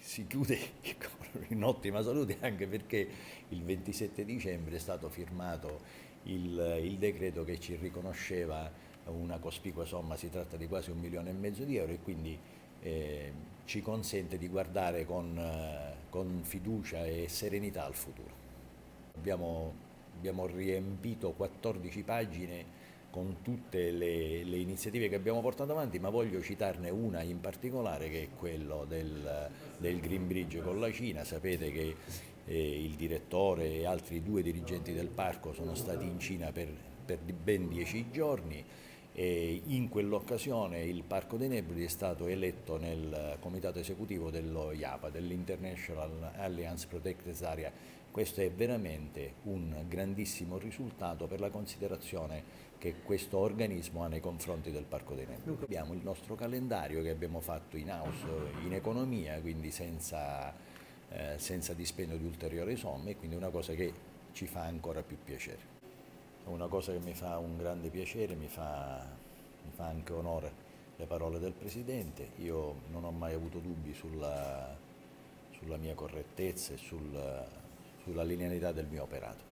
si chiude in ottima salute, anche perché il 27 dicembre è stato firmato il decreto che ci riconosceva una cospicua somma, si tratta di quasi 1,5 milioni di euro, e quindi ci consente di guardare con fiducia e serenità al futuro. Abbiamo riempito 14 pagine con tutte le iniziative che abbiamo portato avanti, ma voglio citarne una in particolare, che è quello del Green Bridge con la Cina. Sapete che il direttore e altri 2 dirigenti del parco sono stati in Cina per ben 10 giorni, e in quell'occasione il Parco dei Nebrodi è stato eletto nel comitato esecutivo dello IAPA, dell'International Alliance Protected Area. Questo è veramente un grandissimo risultato per la considerazione che questo organismo ha nei confronti del Parco dei Nebrodi. Abbiamo il nostro calendario che abbiamo fatto in house, in economia, quindi senza dispendio di ulteriori somme, quindi è una cosa che ci fa ancora più piacere. Una cosa che mi fa un grande piacere, mi fa anche onore le parole del Presidente. Io non ho mai avuto dubbi sulla mia correttezza e sulla linearità del mio operato.